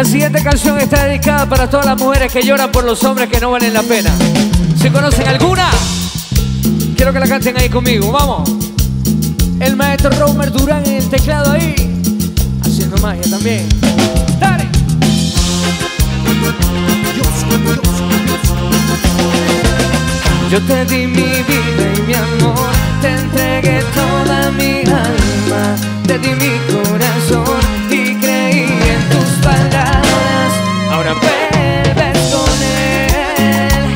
La siguiente canción está dedicada para todas las mujeres que lloran por los hombres que no valen la pena. ¿Se conocen alguna? Quiero que la canten ahí conmigo, vamos. El maestro Romer Durán en el teclado ahí, haciendo magia también. ¡Dale! Yo te di mi vida y mi amor, te entregué toda mi alma, te di mi corazón y creí en tus palabras. Ahora vuelves con él.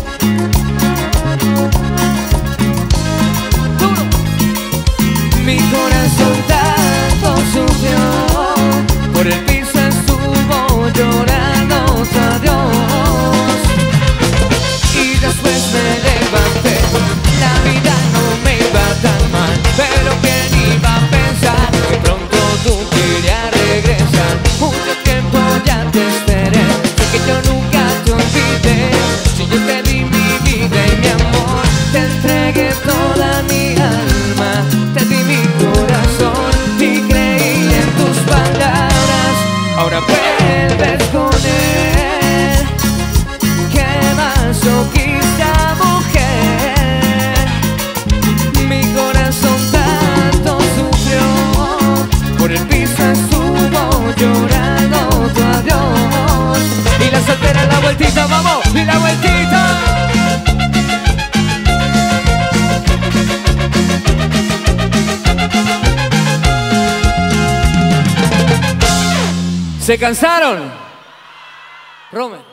¡Duro! Mi corazón tanto sufrió, por el piso estuvo llorando tu adiós. Y después me levanté, la vida no me iba tan mal, pero quién iba a pensar que pronto tú querías regresar. Mucho tiempo ya te esperé, sé que yo nunca te olvidé. Si yo te di mi vida y mi amor, te entregué toda mi alma, te di mi corazón y creí en tus palabras. Ahora vuelves con él. ¡Qué masoquista mujer! Mi corazón tanto sufrió, por el piso estuvo llorando tu adiós. Y la soltera, la vueltita, vamos, y la vueltita. ¿Se cansaron? Romer.